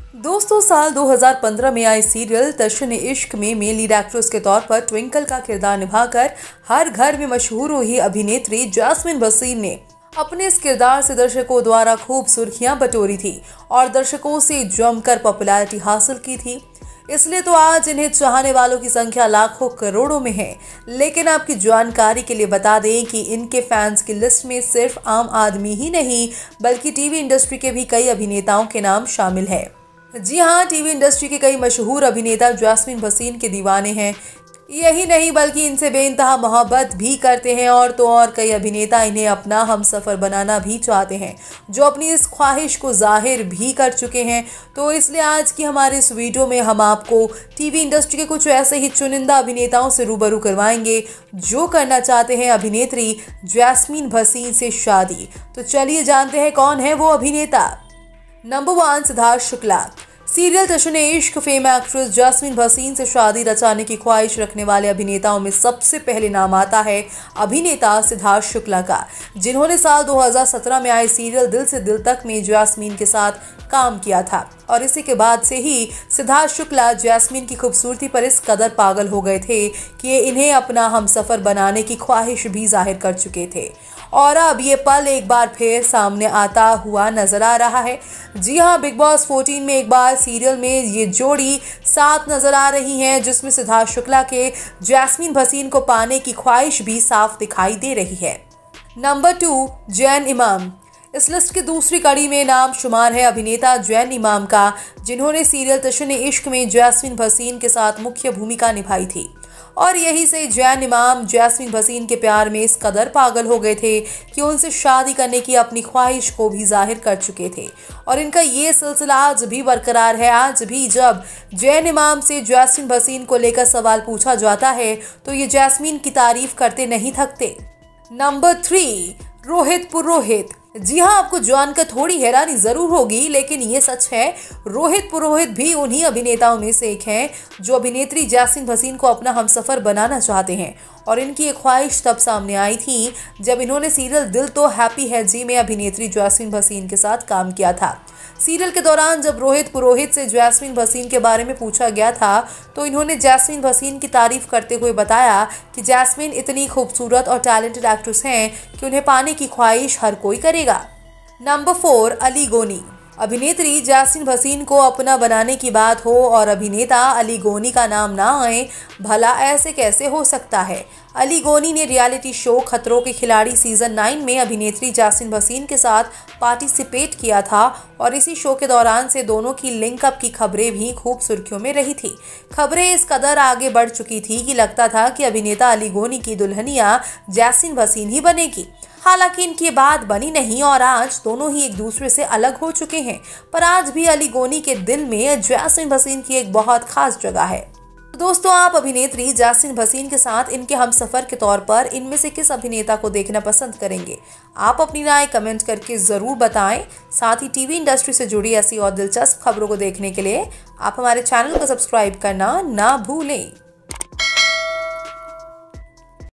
दोस्तों, साल 2015 में आई सीरियल तश्न-ए-इश्क में मेन लीड एक्ट्रेस के तौर पर ट्विंकल का किरदार निभाकर हर घर में मशहूर हुई अभिनेत्री जैस्मीन भसीन ने अपने इस किरदार से दर्शकों द्वारा खूब सुर्खियां बटोरी थी और दर्शकों से जमकर पॉपुलैरिटी हासिल की थी। इसलिए तो आज इन्हें चाहने वालों की संख्या लाखों करोड़ों में है। लेकिन आपकी जानकारी के लिए बता दें कि इनके फैंस की लिस्ट में सिर्फ आम आदमी ही नहीं बल्कि टीवी इंडस्ट्री के भी कई अभिनेताओं के नाम शामिल है। जी हाँ, टीवी इंडस्ट्री के कई मशहूर अभिनेता जैस्मीन भसीन के दीवाने हैं। यही नहीं बल्कि इनसे बेइंतहा मोहब्बत भी करते हैं और तो और कई अभिनेता इन्हें अपना हमसफर बनाना भी चाहते हैं, जो अपनी इस ख्वाहिश को जाहिर भी कर चुके हैं। तो इसलिए आज की हमारे इस वीडियो में हम आपको टीवी इंडस्ट्री के कुछ ऐसे ही चुनिंदा अभिनेताओं से रूबरू करवाएंगे जो करना चाहते हैं अभिनेत्री जैस्मीन भसीन से शादी। तो चलिए जानते हैं कौन है वो अभिनेता। Number 1, Siddharth Shukla. Serial Tashn-e-Ishq fame actress Jasmin Bhasin से शादी रचाने की ख्वाहिश रखने वाले अभिनेताओं में सबसे पहले नाम आता है अभिनेता सिद्धार्थ शुक्ला का, जिन्होंने साल 2017 में आए सीरियल दिल से दिल तक में जैस्मीन के साथ काम किया था। और इसी के बाद से ही सिद्धार्थ शुक्ला जैस्मीन की खूबसूरती पर इस कदर पागल हो गए थे कि इन्हें अपना हमसफर बनाने की ख्वाहिश भी जाहिर कर चुके थे। और अब ये पल एक बार फिर सामने आता हुआ नजर आ रहा है। जी हाँ, बिग बॉस 14 में एक बार सीरियल में ये जोड़ी साथ नजर आ रही हैं, जिसमें सिद्धार्थ शुक्ला के जैस्मीन भसीन को पाने की ख्वाहिश भी साफ दिखाई दे रही है। नंबर 2, जैन इमाम। इस लिस्ट की दूसरी कड़ी में नाम शुमार है अभिनेता जैन इमाम का, जिन्होंने सीरियल तश्न-ए-इश्क में जैस्मीन भसीन के साथ मुख्य भूमिका निभाई थी। और यही से जैन इमाम जैस्मीन भसीन के प्यार में इस कदर पागल हो गए थे कि उनसे शादी करने की अपनी ख्वाहिश को भी जाहिर कर चुके थे। और इनका ये सिलसिला आज भी बरकरार है। आज भी जब जैन इमाम से जैस्मीन भसीन को लेकर सवाल पूछा जाता है तो ये जैस्मीन की तारीफ करते नहीं थकते। नंबर 3, रोहित पुरोहित। जी हाँ, आपको जानकर थोड़ी हैरानी जरूर होगी, लेकिन ये सच है। रोहित पुरोहित भी उन्हीं अभिनेताओं में से एक हैं जो अभिनेत्री जैस्मीन भसीन को अपना हमसफर बनाना चाहते हैं। और इनकी ये ख्वाहिश तब सामने आई थी जब इन्होंने सीरियल दिल तो हैप्पी है जी में अभिनेत्री जैस्मीन भसीन के साथ काम किया था। सीरियल के दौरान जब रोहित पुरोहित से जैस्मीन भसीन के बारे में पूछा गया था तो इन्होंने जैस्मीन भसीन की तारीफ करते हुए बताया कि जैस्मीन इतनी खूबसूरत और टैलेंटेड एक्ट्रेस हैं कि उन्हें पाने की ख्वाहिश हर कोई करेगा। नंबर 4, अली गोनी। अभिनेत्री जैस्मीन भसीन को अपना बनाने की बात हो और अभिनेता अली गोनी का नाम ना आए, भला ऐसे कैसे हो सकता है। अली गोनी ने रियलिटी शो खतरों के खिलाड़ी सीजन 9 में अभिनेत्री जैस्मीन भसीन के साथ पार्टिसिपेट किया था और इसी शो के दौरान से दोनों की लिंकअप की खबरें भी खूब सुर्खियों में रही थी। खबरें इस कदर आगे बढ़ चुकी थी कि लगता था कि अभिनेता अली गोनी की दुल्हनिया जैस्मीन भसीन ही बनेगी। हालांकि इनकी बात बनी नहीं और आज दोनों ही एक दूसरे से अलग हो चुके हैं, पर आज भी अली गोनी के दिल में जैस्मीन भसीन की एक बहुत खास जगह है। दोस्तों, आप अभिनेत्री जैस्मीन भसीन के साथ इनके हमसफर के तौर पर इनमें से किस अभिनेता को देखना पसंद करेंगे? आप अपनी राय कमेंट करके जरूर बताएं। साथ ही टीवी इंडस्ट्री से जुड़ी ऐसी और दिलचस्प खबरों को देखने के लिए आप हमारे चैनल को सब्सक्राइब करना ना भूलें।